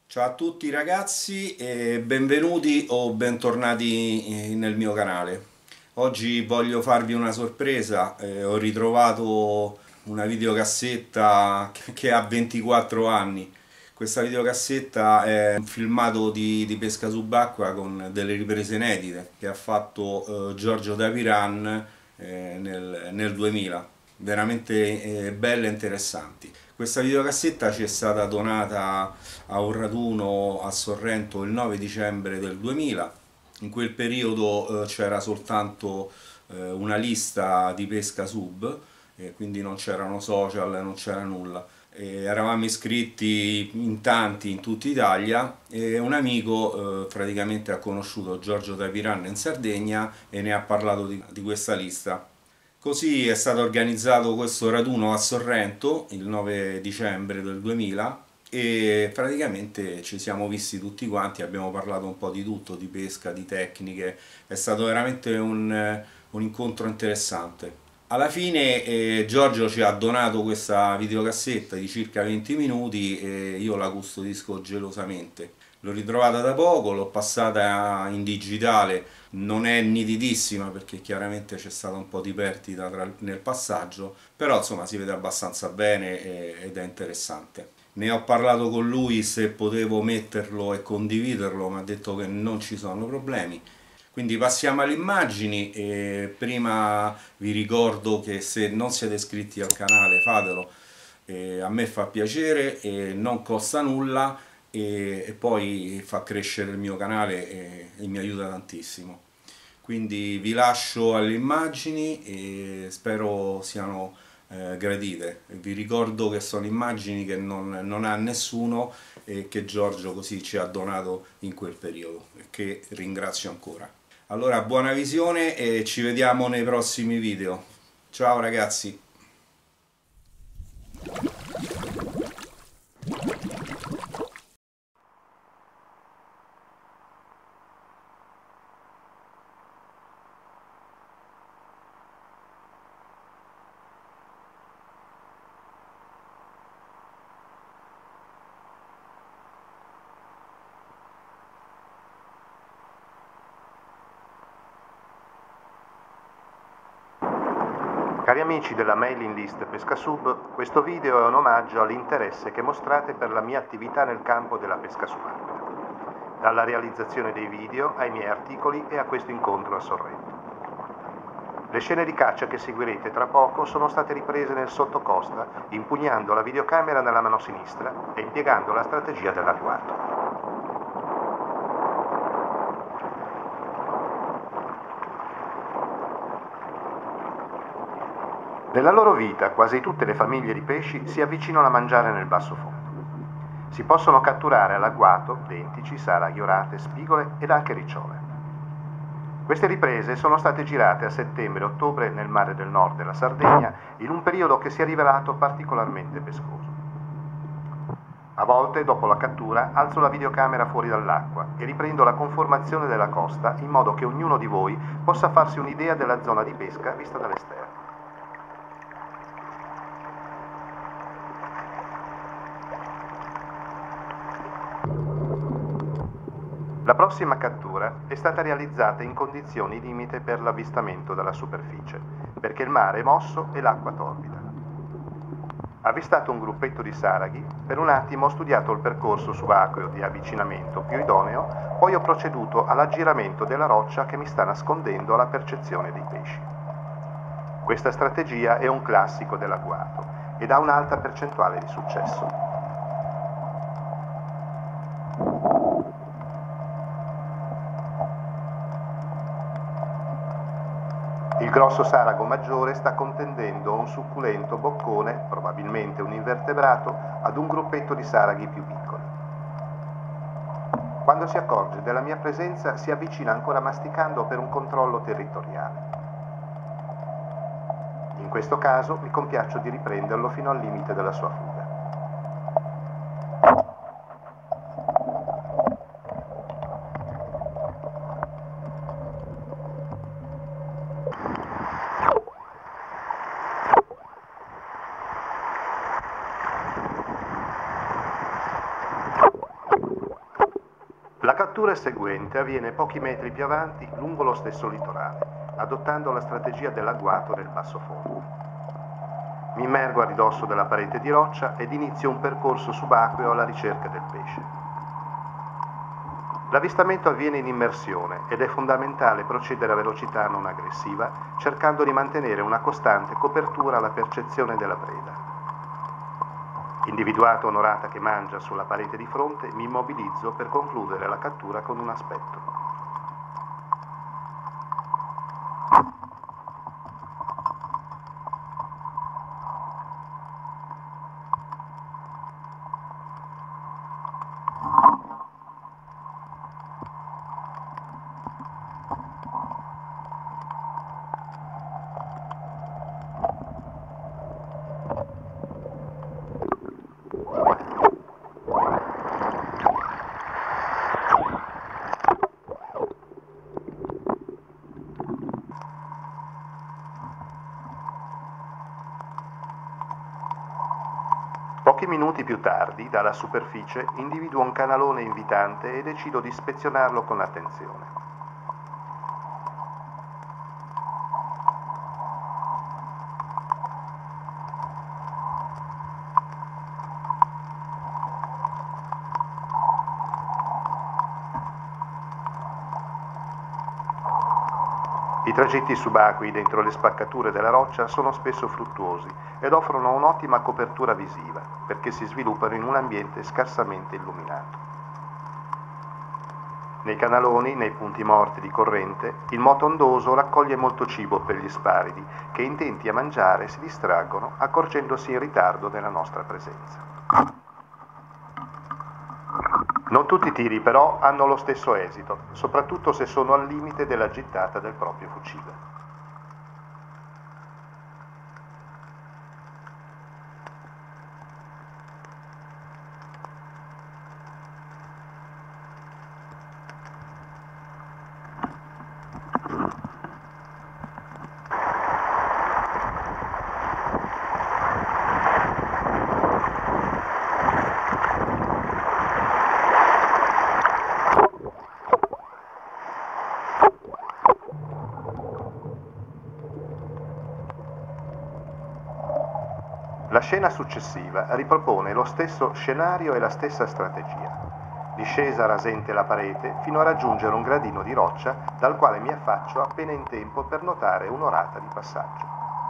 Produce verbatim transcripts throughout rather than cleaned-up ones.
Ciao a tutti ragazzi e benvenuti o bentornati nel mio canale. Oggi voglio farvi una sorpresa, eh, ho ritrovato una videocassetta che ha ventiquattro anni. Questa videocassetta è un filmato di, di pesca subacquea con delle riprese inedite che ha fatto eh, Giorgio Dapiran eh, nel, nel duemila, veramente eh, belle e interessanti. Questa videocassetta ci è stata donata a un raduno a Sorrento il nove dicembre del duemila. In quel periodo eh, c'era soltanto eh, una lista di pesca sub, eh, quindi non c'erano social, non c'era nulla. E eravamo iscritti in tanti in tutta Italia e un amico eh, praticamente ha conosciuto Giorgio Tapiran in Sardegna e ne ha parlato di, di questa lista. Così è stato organizzato questo raduno a Sorrento il nove dicembre del duemila e praticamente ci siamo visti tutti quanti, abbiamo parlato un po' di tutto, di pesca, di tecniche, è stato veramente un, un incontro interessante. Alla fine eh, Giorgio ci ha donato questa videocassetta di circa venti minuti e io la custodisco gelosamente. L'ho ritrovata da poco, l'ho passata in digitale, non è nitidissima perché chiaramente c'è stato un po' di perdita tra- nel passaggio, però insomma si vede abbastanza bene e- ed è interessante. Ne ho parlato con lui se potevo metterlo e condividerlo, mi ha detto che non ci sono problemi. Quindi passiamo alle immagini e prima vi ricordo che se non siete iscritti al canale fatelo, e a me fa piacere e non costa nulla e, e poi fa crescere il mio canale e, e mi aiuta tantissimo. Quindi vi lascio alle immagini e spero siano eh, gradite. Vi ricordo che sono immagini che non, non ha nessuno e che Giorgio così ci ha donato in quel periodo e che ringrazio ancora. Allora, buona visione e ci vediamo nei prossimi video. Ciao ragazzi! Cari amici della mailing list Pescasub, questo video è un omaggio all'interesse che mostrate per la mia attività nel campo della pesca subacquea, dalla realizzazione dei video ai miei articoli e a questo incontro a Sorrento. Le scene di caccia che seguirete tra poco sono state riprese nel sottocosta, impugnando la videocamera nella mano sinistra e impiegando la strategia dell'agguato. Nella loro vita quasi tutte le famiglie di pesci si avvicinano a mangiare nel basso fondo. Si possono catturare all'agguato dentici, saraghi, orate, spigole ed anche ricciole. Queste riprese sono state girate a settembre e ottobre nel mare del nord della Sardegna in un periodo che si è rivelato particolarmente pescoso. A volte, dopo la cattura, alzo la videocamera fuori dall'acqua e riprendo la conformazione della costa in modo che ognuno di voi possa farsi un'idea della zona di pesca vista dall'esterno. La prossima cattura è stata realizzata in condizioni limite per l'avvistamento dalla superficie, perché il mare è mosso e l'acqua torbida. Avvistato un gruppetto di saraghi, per un attimo ho studiato il percorso subacqueo di avvicinamento più idoneo, poi ho proceduto all'aggiramento della roccia che mi sta nascondendo alla percezione dei pesci. Questa strategia è un classico dell'agguato ed ha un'alta percentuale di successo. Il grosso sarago maggiore sta contendendo un succulento boccone, probabilmente un invertebrato, ad un gruppetto di saraghi più piccoli. Quando si accorge della mia presenza si avvicina ancora masticando per un controllo territoriale. In questo caso mi compiaccio di riprenderlo fino al limite della sua fuga. La cattura seguente avviene pochi metri più avanti lungo lo stesso litorale, adottando la strategia dell'agguato nel bassofondo. Mi immergo a ridosso della parete di roccia ed inizio un percorso subacqueo alla ricerca del pesce. L'avvistamento avviene in immersione ed è fondamentale procedere a velocità non aggressiva, cercando di mantenere una costante copertura alla percezione della preda. Individuata un'orata che mangia sulla parete di fronte, mi immobilizzo per concludere la cattura con un aspetto. Pochi minuti più tardi, dalla superficie, individuo un canalone invitante e decido di ispezionarlo con attenzione. I tragitti subacquei dentro le spaccature della roccia sono spesso fruttuosi ed offrono un'ottima copertura visiva perché si sviluppano in un ambiente scarsamente illuminato. Nei canaloni, nei punti morti di corrente, il moto ondoso raccoglie molto cibo per gli sparidi che, intenti a mangiare, si distraggono accorgendosi in ritardo della nostra presenza. Non tutti i tiri però hanno lo stesso esito, soprattutto se sono al limite della gittata del proprio fucile. La scena successiva ripropone lo stesso scenario e la stessa strategia. Discesa rasente la parete fino a raggiungere un gradino di roccia dal quale mi affaccio appena in tempo per notare un'orata di passaggio.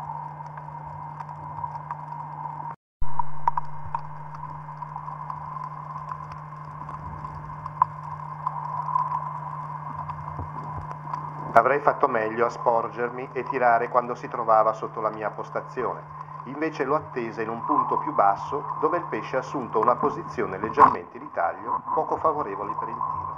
Avrei fatto meglio a sporgermi e tirare quando si trovava sotto la mia postazione. Invece l'ho attesa in un punto più basso dove il pesce ha assunto una posizione leggermente di taglio, poco favorevole per il tiro.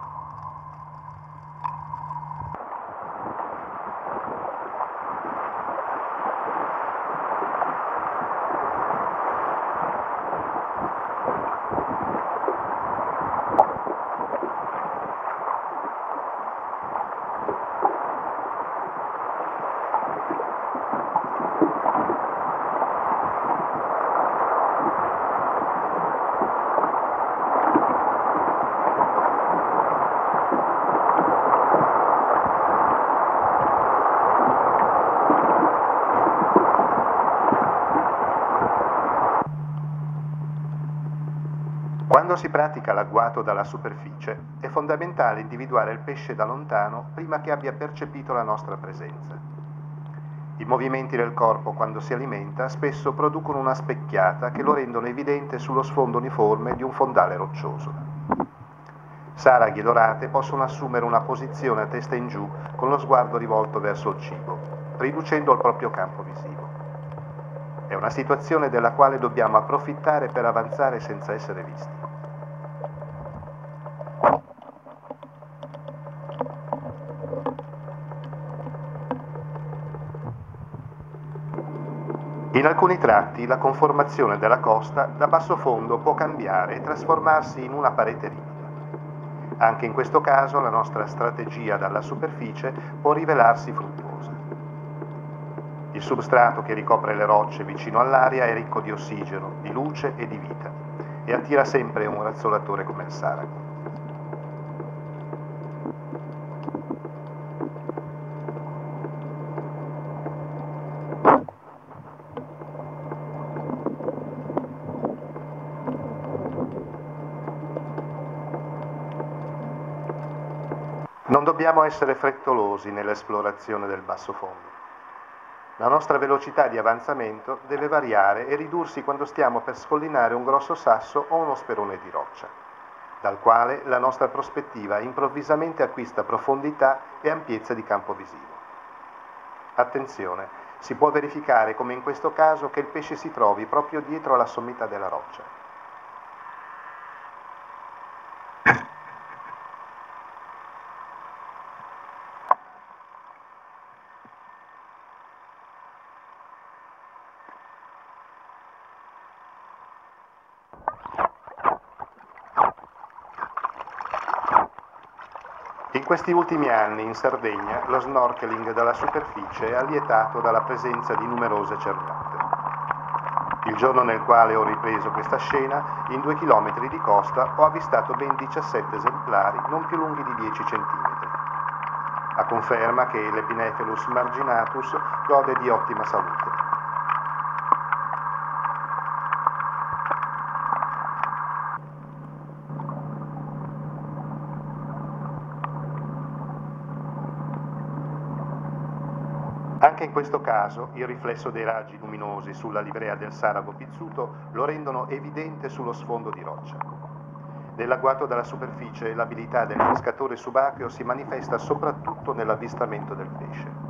Quando si pratica l'agguato dalla superficie, è fondamentale individuare il pesce da lontano prima che abbia percepito la nostra presenza. I movimenti del corpo quando si alimenta spesso producono una specchiata che lo rendono evidente sullo sfondo uniforme di un fondale roccioso. Saraghi dorate possono assumere una posizione a testa in giù con lo sguardo rivolto verso il cibo, riducendo il proprio campo visivo. È una situazione della quale dobbiamo approfittare per avanzare senza essere visti. In alcuni tratti la conformazione della costa da bassofondo può cambiare e trasformarsi in una parete ripida. Anche in questo caso la nostra strategia dalla superficie può rivelarsi fruttuosa. Il substrato che ricopre le rocce vicino all'aria è ricco di ossigeno, di luce e di vita e attira sempre un razzolatore come il sarago. Non dobbiamo essere frettolosi nell'esplorazione del bassofondo. La nostra velocità di avanzamento deve variare e ridursi quando stiamo per scollinare un grosso sasso o uno sperone di roccia, dal quale la nostra prospettiva improvvisamente acquista profondità e ampiezza di campo visivo. Attenzione, si può verificare, come in questo caso, che il pesce si trovi proprio dietro alla sommità della roccia. In questi ultimi anni in Sardegna lo snorkeling dalla superficie è allietato dalla presenza di numerose cernotte. Il giorno nel quale ho ripreso questa scena, in due chilometri di costa ho avvistato ben diciassette esemplari non più lunghi di dieci centimetri, a conferma che l'Epinephelus marginatus gode di ottima salute. Anche in questo caso il riflesso dei raggi luminosi sulla livrea del sarago pizzuto lo rendono evidente sullo sfondo di roccia. Nell'agguato dalla superficie l'abilità del pescatore subacqueo si manifesta soprattutto nell'avvistamento del pesce.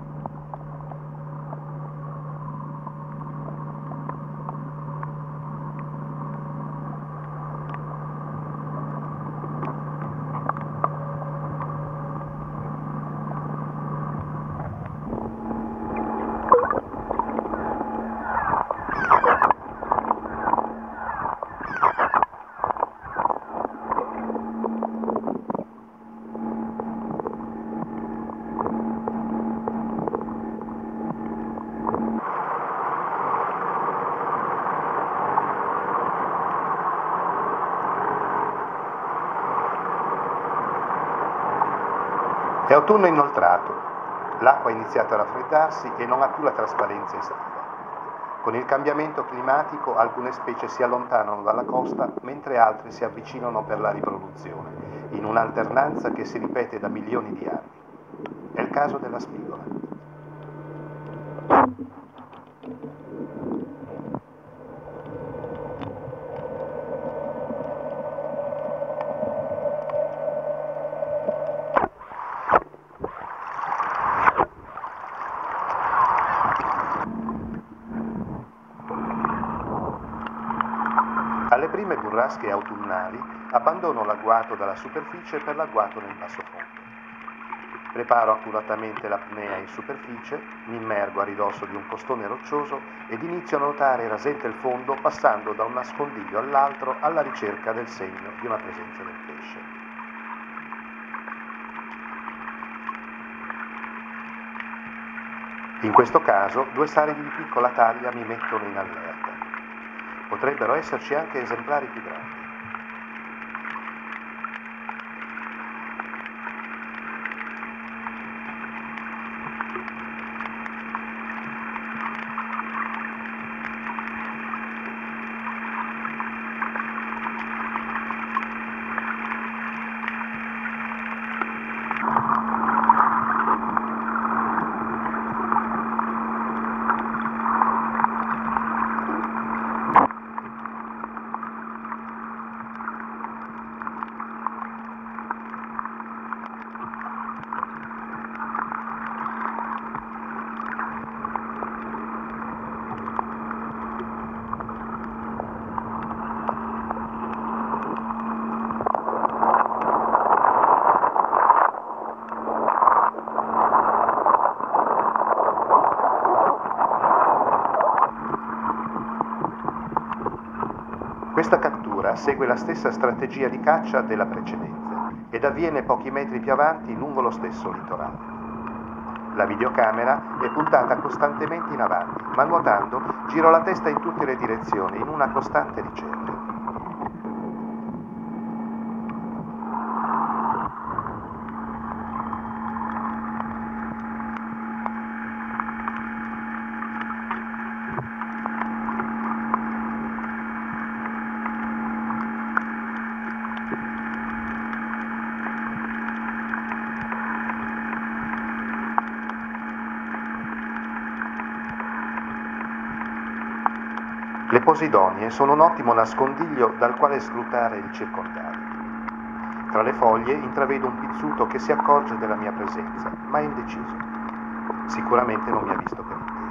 È autunno inoltrato, l'acqua ha iniziato a raffreddarsi e non ha più la trasparenza estiva. Con il cambiamento climatico alcune specie si allontanano dalla costa mentre altre si avvicinano per la riproduzione, in un'alternanza che si ripete da milioni di anni. È il caso della spigola. Alle prime burrasche autunnali abbandono l'agguato dalla superficie per l'agguato nel bassofondo. Preparo accuratamente l'apnea in superficie, mi immergo a ridosso di un costone roccioso ed inizio a nuotare rasente il fondo passando da un nascondiglio all'altro alla ricerca del segno di una presenza del pesce. In questo caso due saridi di piccola taglia mi mettono in allerta. Potrebbero esserci anche esemplari più grandi. Questa cattura segue la stessa strategia di caccia della precedente ed avviene pochi metri più avanti lungo lo stesso litorale. La videocamera è puntata costantemente in avanti, ma nuotando giro la testa in tutte le direzioni in una costante ricerca. Le posidonie sono un ottimo nascondiglio dal quale scrutare il circondario. Tra le foglie intravedo un pizzuto che si accorge della mia presenza, ma è indeciso. Sicuramente non mi ha visto per intero.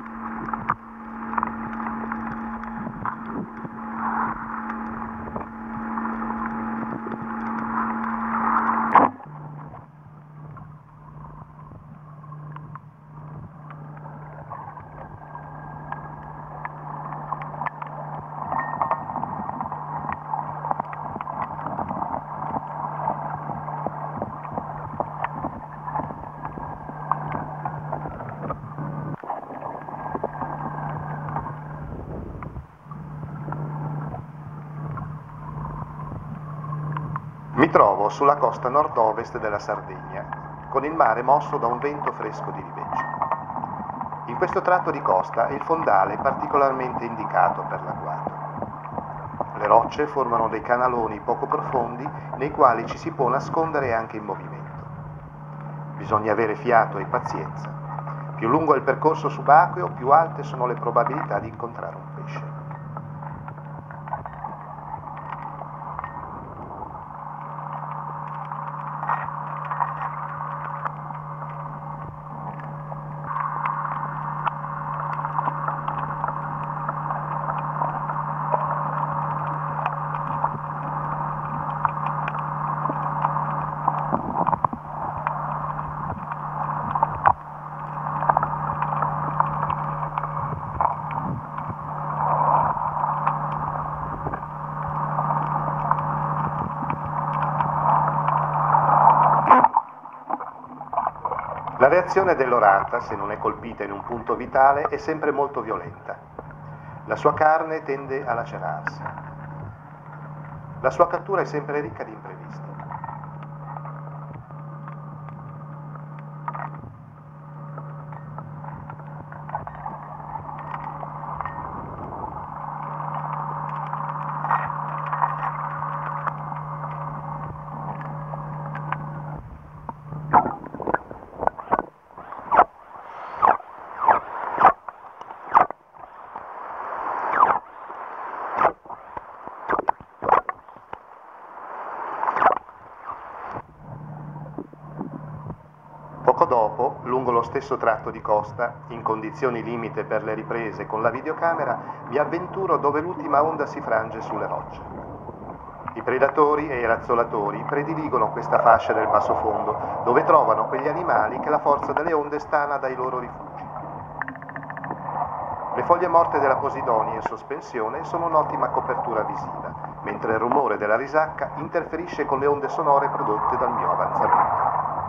Mi trovo sulla costa nord-ovest della Sardegna, con il mare mosso da un vento fresco di riveggio. In questo tratto di costa il fondale è particolarmente indicato per l'agguato. Le rocce formano dei canaloni poco profondi nei quali ci si può nascondere anche in movimento. Bisogna avere fiato e pazienza. Più lungo è il percorso subacqueo, più alte sono le probabilità di incontrare un pesce. La reazione dell'orata, se non è colpita in un punto vitale, è sempre molto violenta. La sua carne tende a lacerarsi. La sua cattura è sempre ricca di imprevisti. Poco dopo, lungo lo stesso tratto di costa, in condizioni limite per le riprese con la videocamera, mi avventuro dove l'ultima onda si frange sulle rocce. I predatori e i razzolatori prediligono questa fascia del bassofondo, dove trovano quegli animali che la forza delle onde stana dai loro rifugi. Le foglie morte della posidonia in sospensione sono un'ottima copertura visiva, mentre il rumore della risacca interferisce con le onde sonore prodotte dal mio avanzamento.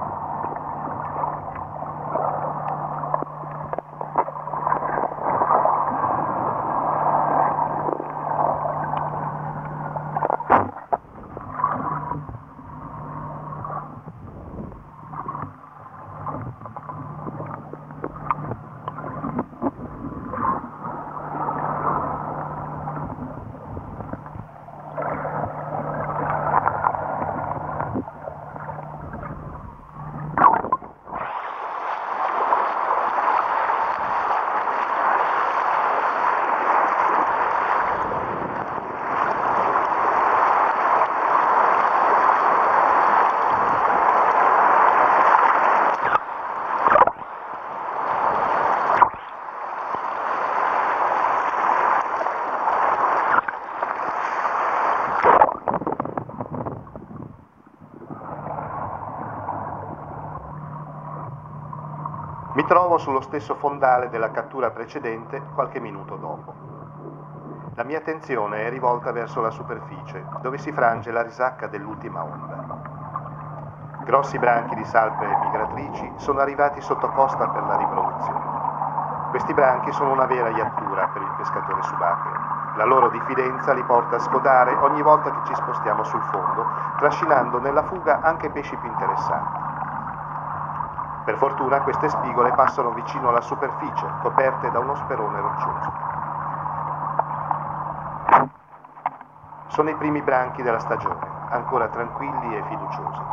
Mi trovo sullo stesso fondale della cattura precedente qualche minuto dopo. La mia attenzione è rivolta verso la superficie, dove si frange la risacca dell'ultima onda. Grossi branchi di salpe migratrici sono arrivati sotto costa per la riproduzione. Questi branchi sono una vera iattura per il pescatore subacqueo. La loro diffidenza li porta a scodare ogni volta che ci spostiamo sul fondo, trascinando nella fuga anche pesci più interessanti. Per fortuna queste spigole passano vicino alla superficie, coperte da uno sperone roccioso. Sono i primi branchi della stagione, ancora tranquilli e fiduciosi.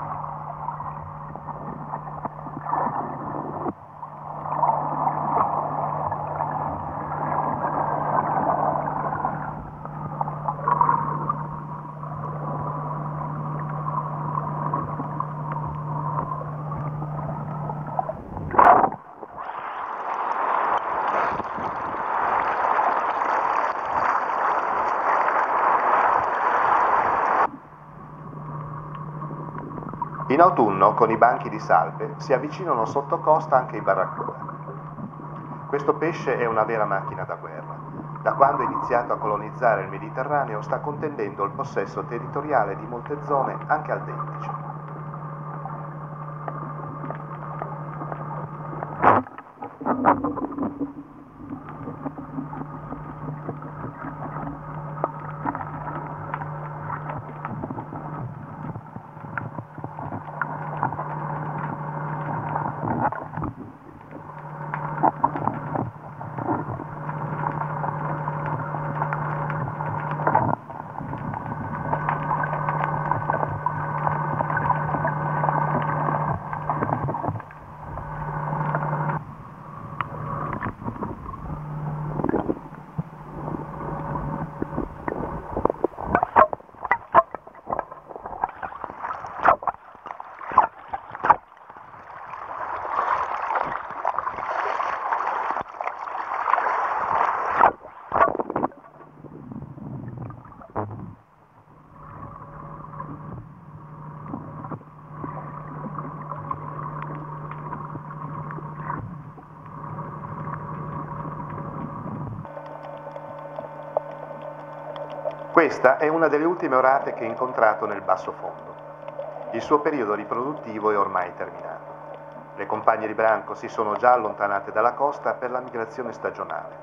In autunno, con i banchi di salpe, si avvicinano sotto costa anche i barracuda. Questo pesce è una vera macchina da guerra. Da quando è iniziato a colonizzare il Mediterraneo sta contendendo il possesso territoriale di molte zone anche al Dentice. Questa è una delle ultime orate che ho incontrato nel basso fondo. Il suo periodo riproduttivo è ormai terminato. Le compagne di branco si sono già allontanate dalla costa per la migrazione stagionale.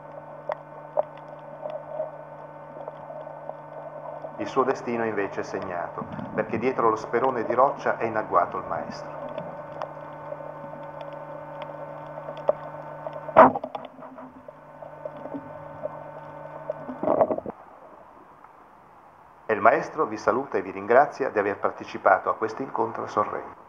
Il suo destino invece è segnato, perché dietro lo sperone di roccia è in agguato il maestro. E il maestro vi saluta e vi ringrazia di aver partecipato a questo incontro a Sorrento.